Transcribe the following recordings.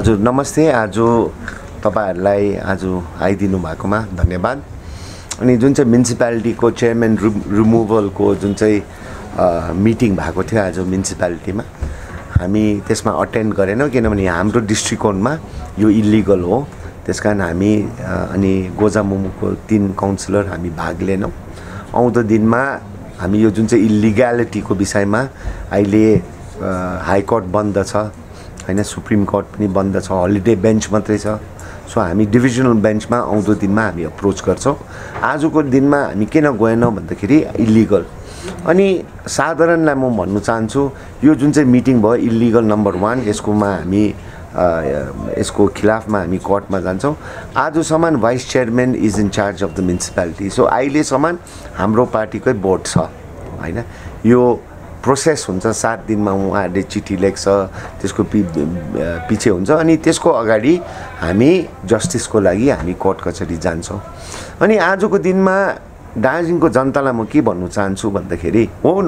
हजुर नमस्ते। आज तपाईहरुलाई आज आइदिनु भएकोमा धन्यवाद। अनि जुन चाहिँ म्युनिसिपालिटीको चेयरम्यान रिमुभलको जुन चाहिँ मिटिङ भएको थियो आज म्युनिसिपालिटीमा, हामी त्यसमा अटेन्ड गरेनौं किनभने हाम्रो दृष्टिकोणमा यो इलिगल हो। त्यसकारण हामी अनि गोजामुमुको 3 काउन्सिलर हामी भाग लिएनौं। आउँदो दिनमा हामी यो जुन चाहिँ इलिग्यालिटीको विषयमा अहिले हाई कोर्ट बन्द छ हैन, सुप्रिम कोर्ट पनि बन्द छ, हलिडे बेन्च मात्रै छ। सो हामी डिभिजनल बेन्चमा आउँदो दिनमा हामी अप्रोच गर्छौं। आजको दिनमा हामी किन गएनौं भन्दाखेरि इलिगल। अनि साधारणलाई म भन्न चाहन्छु यो जुन चाहिँ मिटिङ भयो इलिगल नम्बर 1, यसकोमा हामी यसको खिलाफमा हामी कोर्टमा जान्छौं। आजसम्म vice chairman is in charge of the municipality. So अहिलेसम्म हाम्रो पार्टीकै बोर्ड छ हैन। यो प्रोसेस हुन्छ, 7 दिनमा उहाँहरूले चिठी लेख्छ, त्यसको पछि हुन्छ अनि त्यसको अगाडि हामी जस्टिसको लागि हामी कोर्ट कचहरी जान्छौं। अनि आजको दिनमा दार्जिलिङको जनतालाई म के भन्नु चाहन्छु भन्दाखेरि हो न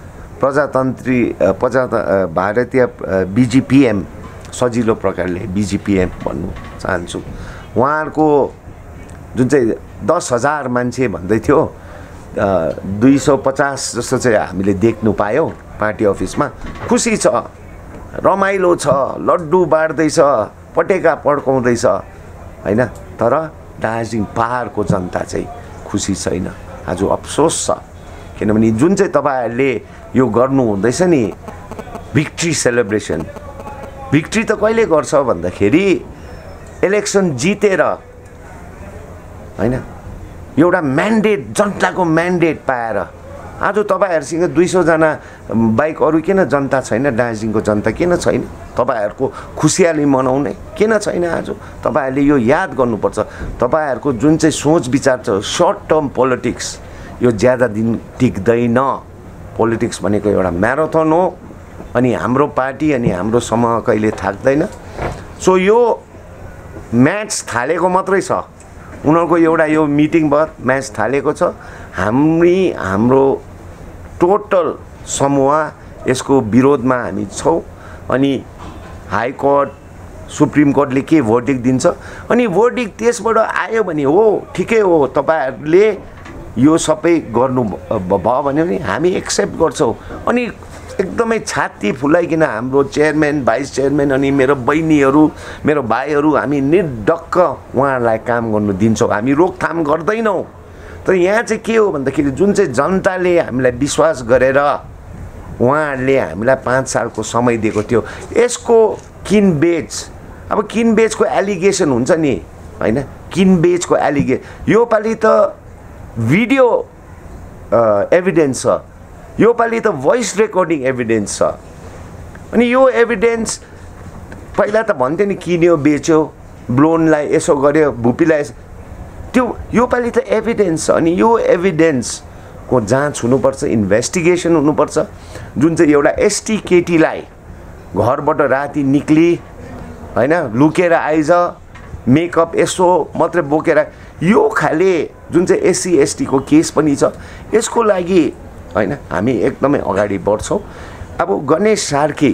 भारतीय बीजेपीएम सजिलो प्रकारले बीजेपीएम भन्नु चाहन्छु। उहाँहरुको जुन चाहिँ 10,000 मान्छे भन्दै थियो, 250 जस्तो चाहिँ हामीले देख्नु पायौं पार्टी अफिसमा। खुसी छ, रमाइलो छ, लड्डु बाड्दैछ, पटेका पड्काउँदैछ हैन। तर दार्जिलिङ पहाडको जनता चाहिँ खुसी छैन। आज अफसोस छ किनभने जुन चाहिँ तपाईहरुले यो गर्नु हुँदैछ नि भिक्ट्री सेलिब्रेसन, भिक्ट्री त कहिले गर्छ भन्दाखेरि इलेक्सन जितेर हैन, एउटा म्यान्डेट, जनताको म्यान्डेट पाएर। आज तपाईहरुसँग 200 जना बाइक अरु किन जनता छैन? दार्जिलिङको जनता किन छैन? तपाईहरुको खुशियाली मनाउने किन छैन? आज तपाईहरुले यो याद गर्नुपर्छ। तपाईहरुको जुन चाहिँ सोच विचार छ सर्ट टर्म पोलिटिक्स, यो ज्यादा दिन टिक्दैन। पोलिटिक्स भनेको एउटा म्याराथन हो अनि हाम्रो पार्टी अनि हाम्रो समूह कहिले थाक्दैन। सो यो म्याच थालेको मात्रै छ। उनीहरुको एउटा यो मिटिङ भयो, म्याच थालेको छ। हाम्रो टोटल समूह यसको विरोधमा हामी छौं। अनि हाई कोर्ट सुप्रिम कोर्टले के भर्डिक्ट दिन्छ अनि भर्डिक्ट त्यसबाट आयो भने हो ठिकै हो, तपाईहरुले यो सबै गर्नु भयो भने हामी एक्सेप्ट गर्छौं। अनि एकदमै छाती फुलाइकिन हाम्रो चेयरम्यान, भाइस चेयरम्यान अनि मेरो बहिनीहरु, मेरो भाइहरु हामी निर्धक्क उहाँलाई काम गर्नु दिन्छौं। हामी रोकथाम गर्दैनौं। तर यहाँ चाहिँ के हो भन्दाखेरि जुन चाहिँ जनताले हामीलाई विश्वास गरेर उहाँहरूले हामीलाई 5 सालको समय दिएको थियो, यसको किनबेच, अब किनबेचको एलिगेसन हुन्छ नि हैन, किनबेचको यो पालि त भिडियो एभिडेन्स छ, यो पालि त भोइस रेकर्डिङ एभिडेन्स छ। अनि यो एभिडेन्स पहिला त भन्थे नि किन्यो बेच्यो, ब्लोनलाई यसो गर्यो, भुपीलाई त्यो, यो पालि त एभिडेन्स छ। अनि यो एभिडेन्सको जाँच हुनुपर्छ, इन्भेस्टिगेसन हुनुपर्छ। जुन चाहिँ एउटा एसटी केटीलाई घरबाट राति निक्ली हैन, लुकेर आइज, मेकअप यसो मात्रै बोकेर, यो खाले जुन चाहिँ एससी एसटी को केस पनि छ, यसको लागि हैन हामी एकदमै अगाडि बढ्छौं। अब गणेश सार्की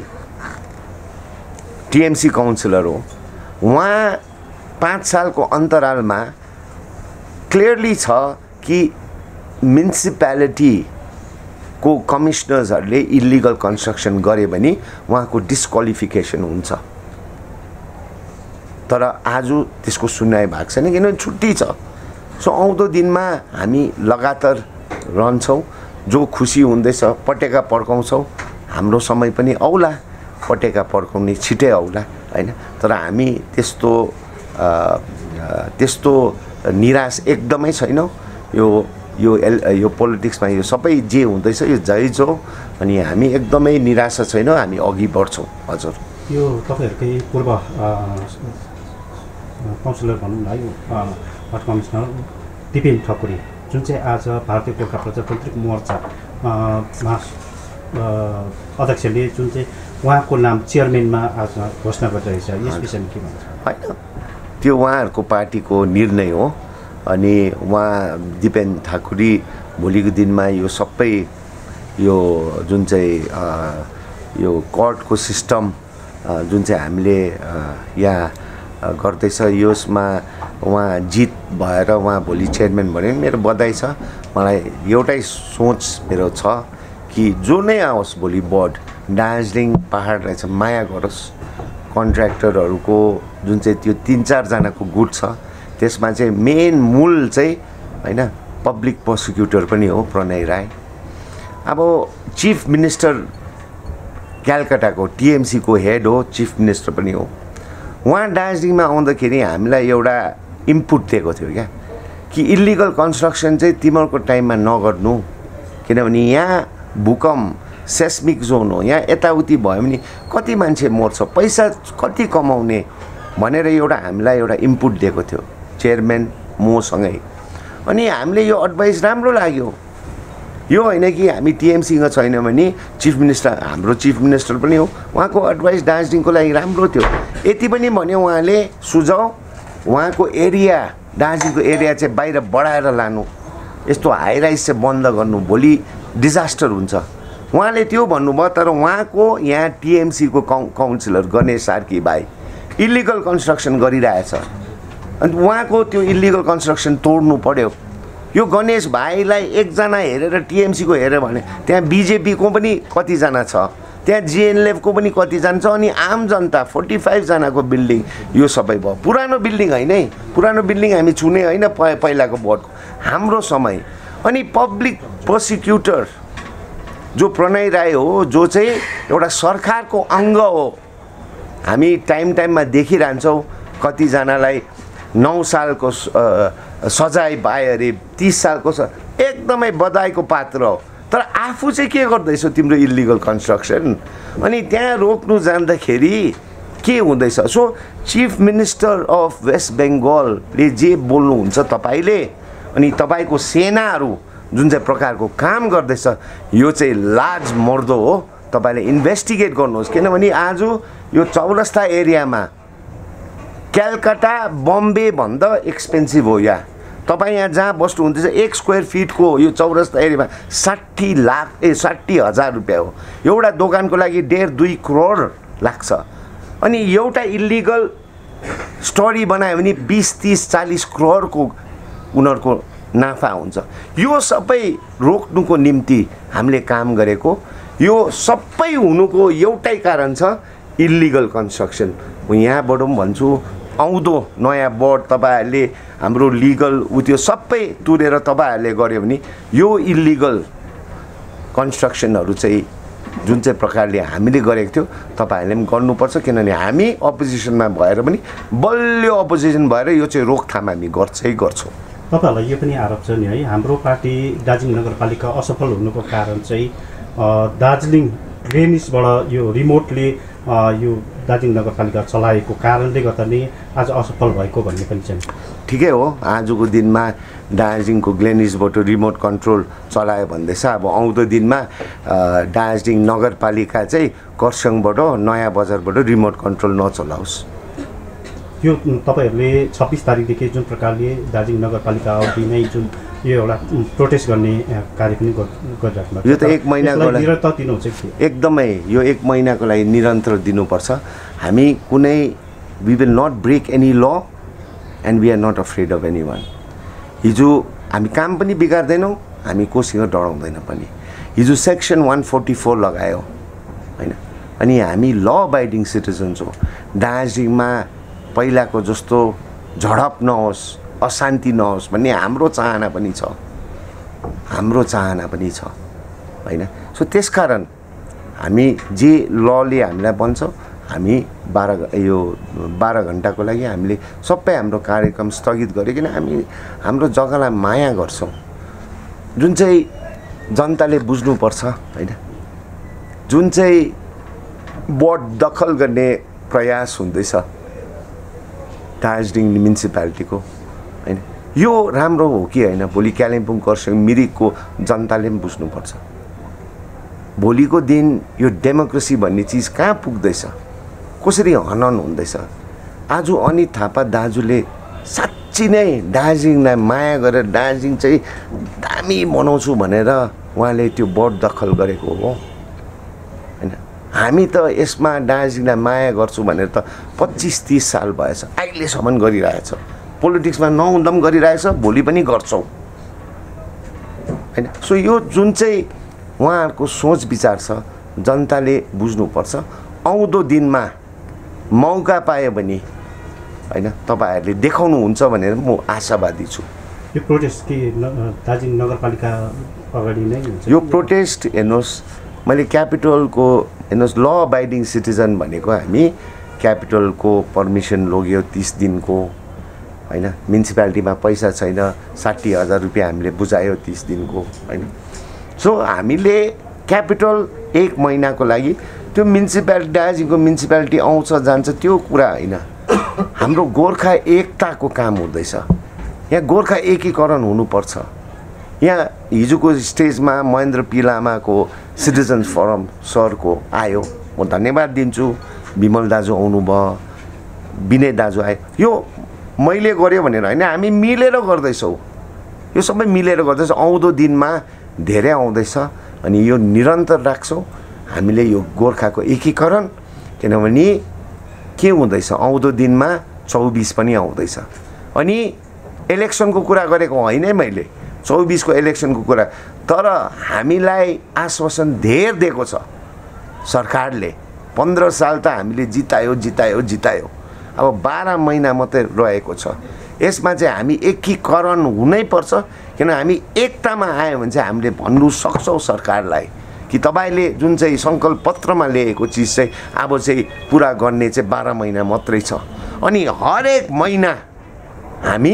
टीएमसी काउन्सिलर हो, उहाँ 5 सालको अन्तरालमा क्लियरली छ कि म्युनिसिपालिटी को कमिश्नर्सहरुले इलिगल कन्स्ट्रक्सन गरे भने उहाँको डिस्क्वालिफिकेसन हुन्छ। तर आज त्यसको सुनवाई भएको छैन किनभने छुट्टी छ। सो आउँदो दिनमा हामी लगातार रहन्छौं। जो खुसी हुँदैछ पटेका पड्काउँछौं, हाम्रो समय पनि आउला, पटेका पड्काउने छिटै आउला हैन। तर हामी त्यस्तो निराश एकदमै छैनौं। यो पोलिटिक्समा यो सबै जे हुँदैछ यो जायज हो अनि हामी एकदमै निराशा छैनौं, हामी अघि बढ्छौं। हजुर, यो तपाईहरुकै पूर्व काउन्सिलर भनौं न, वार्ड कमिश्नर टिपिन ठकुरी जुन चाहिँ आज भारतीय गोर्खा प्रजातान्त्रिक मोर्चा अध्यक्षले जुन चाहिँ उहाँको नाम चेयरम्यानमा आज घोषणा गरिरहेछ, यस विषयमा के भन्छ? हैन, त्यो उहाँहरुको पार्टीको निर्णय हो। अनि उहाँ दिपेन ठाकुरी भोलिको दिनमा यो सबै यो जुन चाहिँ यो कोर्टको सिस्टम जुन चाहिँ हामीले यहाँ गर्दैछ यसमा उहाँ जित भएर उहाँ भोलि चेयरम्यान भन्यो भने मेरो बधाई छ। मलाई एउटै सोच मेरो छ कि जो नै आओस् भोलि बोर्ड दार्जिलिङ पहाडलाई चाहिँ माया गरोस्। कन्ट्र्याक्टरहरूको जुन चाहिँ त्यो 3-4 जनाको गुट छ त्यसमा चाहिँ मेन मूल चाहिँ हैन पब्लिक प्रोसिक्युटर पनि हो प्रणय राय। अब चिफ मिनिस्टर कलकत्ताको टिएमसी को हेड हो, चिफ मिनिस्टर पनि हो। उहाँ दार्जिलिङमा आउँदाखेरि हामीलाई एउटा इनपुट दिएको थियो क्या कि इल्लिगल कन्स्ट्रक्सन चाहिँ तिमीहरूको टाइममा नगर्नु, किनभने यहाँ भूकम्प सेस्मिक जोन हो, यहाँ यताउति भयो भने कति मान्छे मर्छ, पैसा कति कमाउने भनेर एउटा हामीलाई एउटा इनपुट दिएको थियो चेयरम्यान मसँगै। अनि हामीले यो एडभाइस राम्रो लाग्यो। यो होइन कि हामी टिएमसीमा छैन भने चिफ मिनिस्टर हाम्रो चिफ मिनिस्टर पनि हो, उहाँको एडभाइस दार्जिलिङको लागि राम्रो थियो। यति पनि भन्यो उहाँले सुझाव उहाँको एरिया दार्जिलिङको एरिया चाहिँ बाहिर बढाएर लानु, यस्तो हाई राइज चाहिँ बन्द गर्नु, भोलि डिजास्टर हुन्छ उहाँले त्यो भन्नुभयो। तर उहाँको यहाँ टिएमसीको काउन्सिलर गणेश सार्की भाइ इल्लिगल कन्स्ट्रक्सन गरिरहेछ अनि उहाँको त्यो इल्लिगल कन्स्ट्रक्सन तोड्नु पर्यो। यो गणेश भाइलाई एकजना हेरेर टिएमसीको हेऱ्यो भने त्यहाँ बिजेपीको पनि कतिजना छ, त्यहाँ जिएनएलएफको पनि कतिजना छ, अनि आम जनता 45 जनाको बिल्डिङ यो सबै भयो। पुरानो बिल्डिङ होइन है, पुरानो बिल्डिङ हामी छुने होइन पहिलाको बोर्डको हाम्रो समय। अनि पब्लिक प्रोसिक्युटर जो प्रणय राय हो, जो चाहिँ एउटा सरकारको अङ्ग हो, हामी टाइममा देखिरहन्छौँ कतिजनालाई 9 सालको सजाय पाए अरे 30 सालको एकदमै बधाईको पात्र हो। तर आफू चाहिँ के गर्दैछौ तिम्रो इल्लिगल कन्स्ट्रक्सन, अनि त्यहाँ रोक्नु जाँदाखेरि के हुँदैछ। So chief minister of west बेङ्गलले जे बोल्नुहुन्छ तपाईँले, अनि तपाईँको सेनाहरू जुन चाहिँ प्रकारको काम गर्दैछ यो चाहिँ लाज मर्दो हो। तपाईँले इन्भेस्टिगेट गर्नुहोस्, किनभने आज यो चौरस्ता एरियामा कलकत्ता बम्बे भन्दा एक्सपेन्सिभ हो। यहाँ तपाईँ यहाँ जहाँ बस्नु हुँदैछ 1 स्क्वायर फिटको यो चौरस्ता एरियामा 60,000 रुपियाँ हो। एउटा दोकानको लागि 1.5-2 करोड लाग्छ। अनि एउटा इल्लिगल स्टोरी बनायो भने 20-30-40 करोडको उनीहरूको नाफा हुन्छ। यो सबै रोक्नुको निम्ति हामीले काम गरेको। यो सबै हुनुको एउटै कारण छ इल्लिगल कन्स्ट्रक्सन। म यहाँबाट पनि भन्छु आउँदो नयाँ बोर्ड तपाईँहरूले हाम्रो लिगल त्यो सबै तुरेर तपाईँहरूले गर्यो भने यो इल्लिगल कन्स्ट्रक्सनहरू चाहिँ जुन चाहिँ प्रकारले हामीले गरेको थियो तपाईँहरूले पनि गर्नुपर्छ। किनभने हामी अपोजिसनमा भएर पनि बलियो अपोजिसन भएर यो चाहिँ रोकथाम हामी गर्छौँ। तपाईँहरूलाई यो पनि आरोप छ नि है, हाम्रो पार्टी दार्जिलिङ नगरपालिका असफल हुनुको कारण चाहिँ दार्जिलिङ ग्रेनिसबाट यो रिमोटले यो दार्जिलिङ नगरपालिका चलाएको कारणले गर्दा नै आज असफल भएको भन्ने पनि छ। ठिकै हो, आजको दिनमा दार्जिलिङको ग्लेनिसबाट रिमोट कन्ट्रोल चलायो भन्दैछ। अब आउँदो दिनमा दार्जिलिङ नगरपालिका चाहिँ खरसाङबाट नयाँ बजारबाट रिमोट कन्ट्रोल नचलाओस्। यो तपाईँहरूले 26 तारिकदेखि जुन प्रकारले दार्जिलिङ नगरपालिका अवधिमै जुन यो एउटा प्रोटेस्ट गर्ने कार्य पनि गरिराख्नु, यो त 1 महिनाको लागि निरन्तर दिनुहुन्छ कि? एकदमै यो 1 महिनाको लागि निरन्तर दिनुपर्छ। हामी कुनै we will not break any law and we are not afraid of anyone. हिजो हामी काम पनि बिगार्दैनौँ, हामी कोसँग डराउँदैन पनि। हिजो सेक्सन 144 लगायो होइन, अनि हामी ल अबाइडिङ सिटिजन्स हो। दार्जिलिङमा पहिलाको जस्तो झडप नहोस्, अशान्ति नहोस् भन्ने हाम्रो चाहना पनि छ, होइन। सो त्यसकारण हामी जे लले हामीलाई भन्छ हामी 12 घन्टाको लागि हामीले सबै हाम्रो कार्यक्रम स्थगित गरिकन हामी हाम्रो जग्गालाई माया गर्छौँ, जुन चाहिँ जनताले बुझ्नुपर्छ होइन। जुन चाहिँ बोर्ड दखल गर्ने प्रयास हुँदैछ दार्जिलिङ म्युनिसिपालिटीको होइन, यो राम्रो हो कि होइन भोलि कालिम्पोङ खरसाङ मिरिकको जनताले पनि बुझ्नुपर्छ। भोलिको दिन यो डेमोक्रेसी भन्ने चिज कहाँ पुग्दैछ, कसरी हनन हुँदैछ। आज अनित थापा दाजुले साँच्ची नै दार्जिलिङलाई माया गरेर दार्जिलिङ चाहिँ दामी बनाउँछु भनेर उहाँले त्यो बोर्ड दखल गरेको हो होइन। हामी त यसमा दार्जिलिङलाई माया गर्छु भनेर त 25-30 साल भएछ, अहिलेसम्म गरिरहेछ। पोलिटिक्समा नहुँदा पनि गरिरहेछ, भोलि पनि गर्छौँ हैन। सो यो जुन चाहिँ उहाँहरूको सोच विचार छ जनताले बुझ्नुपर्छ। आउँदो दिनमा मौका पायो भने हैन तपाईहरुले देखाउनुहुन्छ भनेर म आशावादी छु। यो प्रोटेस्ट के दार्जिलिङ नगरपालिका अगाडि नै हुन्छ? यो प्रोटेस्ट हेर्नुहोस्, मैले क्यापिटलको हेर्नुहोस् ल अबाइडिङ सिटिजन भनेको हामी क्यापिटलको पर्मिसन लोग्यो 30 दिनको हैन। म्युनिसिपालिटीमा पैसा छैन, 60,000 रुपियाँ हामीले बुझायो 30 दिनको हैन। सो हामीले क्यापिटल 1 महिनाको लागि त्यो म्युनिसिपालिटी दार्जिलिङको म्युनिसिपालिटी आउँछ जान्छ त्यो कुरा हैन। हाम्रो गोर्खा एकताको काम हुँदैछ। यहाँ गोर्खा एकीकरण हुनुपर्छ। यहाँ हिजोको स्टेजमा महेन्द्र पी लामाको सिटिजन्स फोरम सरको आयो, म धन्यवाद दिन्छु। विमल दाजु आउनुभयो, विनय दाजु आयो। यो मैले गर्यो भनेर हैन, हामी मिलेर गर्दैछौँ। यो सबै मिलेर गर्दैछ। आउँदो दिनमा धेरै आउँदैछ अनि यो निरन्तर राख्छौँ हामीले यो गोर्खाको एकीकरण। किनभने के हुँदैछ आउँदो दिनमा 24 पनि आउँदैछ। अनि इलेक्सनको कुरा गरेको होइन है मैले, 24 को इलेक्सनको कुरा। तर हामीलाई आश्वासन धेर दिएको छ सरकारले। 15 साल त हामीले जितायो। अब 12 महिना मात्रै रहेको छ। यसमा चाहिँ हामी एकीकरण हुनै पर्छ। किन हामी एकतामा आयो भने चाहिँ हामीले भन्नु सक्छौँ सरकारलाई कि तपाईले जुन चाहिँ संकल्प पत्रमा ल्याएको चिज चाहिँ अब चाहिँ पुरा गर्ने चाहिँ 12 महिना मात्रै छ। अनि हरेक महिना हामी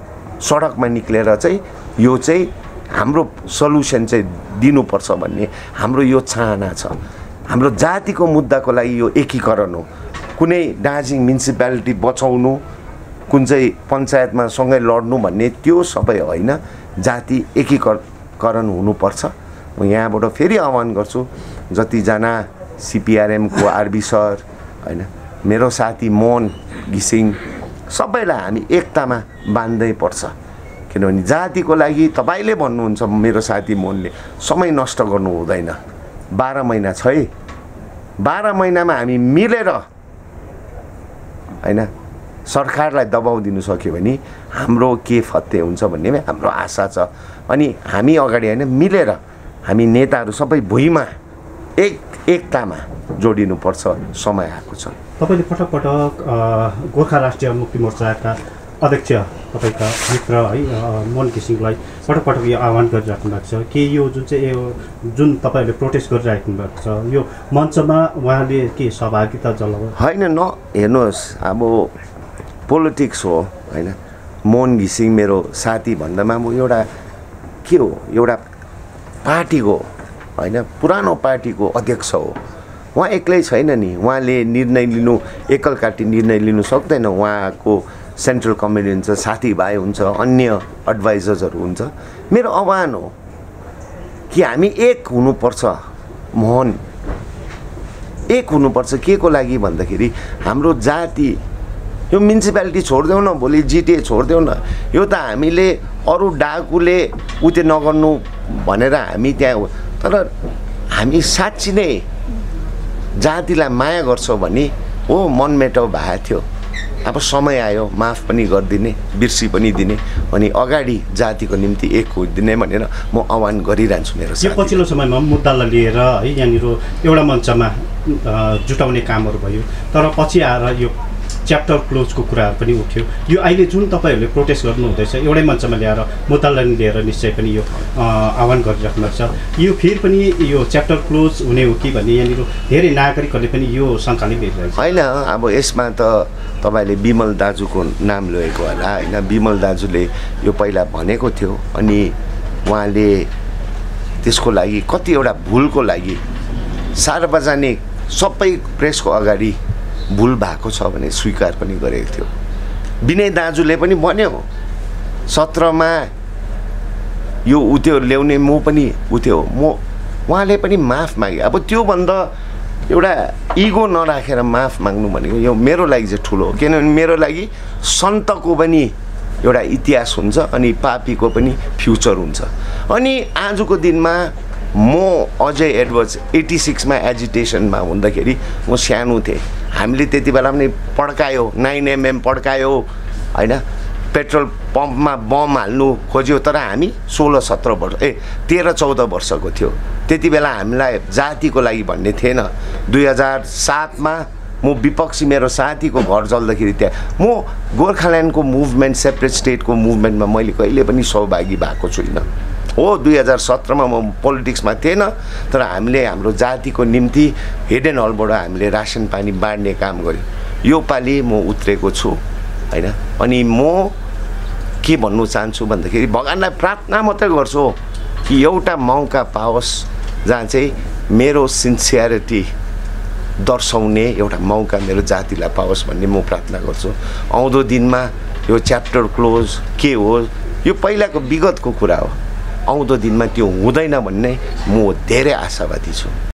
सडकमा निक्लेर चाहिँ यो चाहिँ हाम्रो सल्युसन चाहिँ दिनुपर्छ भन्ने हाम्रो यो चाहना छ। हाम्रो जातिको मुद्दाको लागि यो एकीकरण हो। कुनै दार्जिलिङ म्युनिसिपालिटी बचाउनु, कुन चाहिँ पञ्चायतमा सँगै लड्नु भन्ने त्यो सबै होइन। जाति एकीकरण हुनुपर्छ। म यहाँबाट फेरि आह्वान गर्छु जतिजना सिपिआरएमको आरबी सर हैन, मेरो साथी मोहन घिसिङ, सबैलाई हामी एकतामा बाँध्दै पर्छ। किनभने जातिको लागि तपाईले भन्नुहुन्छ मेरो साथी मोहनले समय नष्ट गर्नु हुँदैन। 12 महिना छ है। 12 महिनामा हामी मिलेर हैन सरकारलाई दबाउ दिनु सक्यो भने हाम्रो के फत्ते हुन्छ भन्ने हाम्रो आशा छ। अनि हामी अगाडि हैन मिलेर हामी नेताहरू सबै भुइँमा एकतामा जोडिनुपर्छ समय आएको छ। तपाईले पटक पटक गोर्खा राष्ट्रिय मुक्ति मोर्चाका अध्यक्ष तपाईका मित्र है मोहन घिसिङलाई पटक पटक यो आह्वान गरिराख्नु भएको छ कि यो जुन चाहिँ यो जुन तपाईहरुले प्रोटेस्ट गरिराख्नु भएको छ यो मञ्चमा उहाँले के सहभागिता जनाउनु हैन न। हेर्नुहोस् अब पोलिटिक्स हो हैन। मोहन घिसिङ मेरो साथी भन्दामा म एउटा के हो, एउटा पार्टीको हैन, पुरानो पार्टीको अध्यक्ष हो। उहाँ एक्लै छैन नि, उहाँले निर्णय लिनु एकलकाटी निर्णय लिनु सक्दैन। उहाँको सेन्ट्रल कमिटी हुन्छ, साथीभाइ हुन्छ, अन्य एडभाइजर्सहरू हुन्छ। मेरो आह्वान हो कि हामी एक हुनुपर्छ। मोहन एक हुनुपर्छ के को लागि भन्दाखेरि हाम्रो जाति यो म्युनिसिपालिटी छोड्देऊ न, भोलि जिटिए छोड्देऊ न, यो त हामीले अरू डाकुले उते नगर्नु भनेर हामी त्यहाँ। तर हामी साँच्ची नै जातिलाई माया गर्छौँ भने हो मनमेटाउ भएको थियो। अब समय आयो माफ पनि गरिदिने, बिर्सी पनि दिने अनि अगाडि जातिको निम्ति एक होइदिने भनेर म आह्वान गरिरहन्छु। मेरो यो पछिल्लो समयमा मुद्दालाई लिएर है यहाँनिर एउटा मञ्चमा जुटाउने कामहरू भयो, तर पछि आएर यो च्याप्टर क्लोजको कुराहरू पनि उठ्यो। यो अहिले जुन तपाईहरुले प्रोटेस्ट गर्नु हुँदैछ एउटै मञ्चमा ल्याएर मुद्दालाई लिएर निश्चय पनि यो आह्वान गरिराख्नु भएको छ। यो फेरि पनि यो च्याप्टर क्लोज हुने हो कि भन्ने यहाँनिर धेरै नागरिकहरूले पनि यो शङ्काले लिइरहेको छ। होइन, अब यसमा त तपाईले विमल दाजुको नाम लिएको होला हैन। विमल दाजुले यो पहिला भनेको थियो अनि उहाँले त्यसको लागि कतिवटा भुलको लागि सार्वजनिक सबै प्रेसको अगाडि भुल भएको छ भने स्वीकार पनि गरेको थियो। विनय दाजुले पनि भन्यो 17 मा यो उत्यो ल्याउने म पनि उत्यो म, उहाँले पनि माफ मागे। अब त्यो भन्दा एउटा इगो नराखेर माफ माग्नु भनेको यो मेरो लागि चाहिँ ठुलो हो। किनभने मेरो लागि सन्तको पनि एउटा इतिहास हुन्छ अनि पापीको पनि फ्युचर हुन्छ। अनि आजको दिनमा म अजय एडवर्ड्स 86 मा एजिटेसनमा हुँदाखेरि म सानो थिएँ। हामीले त्यति बेला पनि पड्कायो, 9mm पड्कायो होइन, पेट्रोल पम्पमा बम हाल्नु खोज्यो। तर हामी 16-17 वर्ष 13-14 वर्षको थियो। त्यति बेला हामीलाई जातिको लागि भन्ने थिएन। 2007 मा म विपक्षी मेरो साथीको घर जल्दाखेरि त्यहाँ म गोर्खाल्यान्डको मुभमेन्ट, सेपरेट स्टेटको मुभमेन्टमा मैले कहिले पनि सहभागी भएको छुइनँ। हो 2017 मा म पोलिटिक्समा थिएन, तर हामीले हाम्रो जातिको निम्ति हिडन हलबाट हामीले रासन पानी बाँड्ने काम गर्यो। यो पालि म उत्रेको छु होइन। अनि म के भन्नु चाहन्छु भन्दाखेरि भगवान्लाई प्रार्थना मात्रै गर्छु कि एउटा मौका पाओस् जहाँ चाहिँ मेरो सिन्सियरिटी दर्शाउने एउटा मौका मेरो जातिलाई पाओस् भन्ने म प्रार्थना गर्छु। आउँदो दिनमा यो च्याप्टर क्लोज के हो, यो पहिलाको विगतको कुरा हो। आउँदो दिनमा त्यो हुँदैन भन्ने म धेरै आशावादी छु।